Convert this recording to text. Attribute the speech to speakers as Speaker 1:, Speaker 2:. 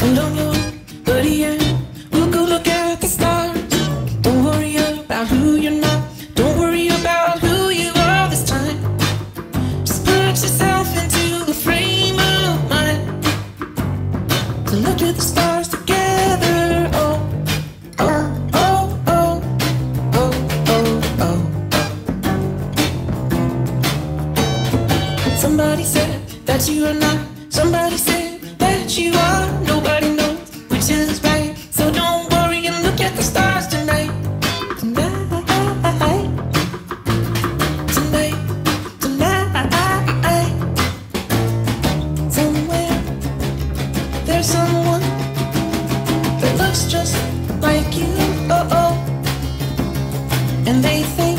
Speaker 1: don't know, but yeah, we'll go look at the stars. Don't worry about who you're not. Don't worry about who you are this time. Just put yourself into a frame of mind to look at the stars together. Oh, oh, oh, oh, oh, oh, oh. Somebody said that you are not. Somebody said that you are. Nobody knows which is right. So don't worry and look at the stars tonight. Tonight, tonight, tonight. Somewhere there's someone that looks just like you. Oh, oh. And they think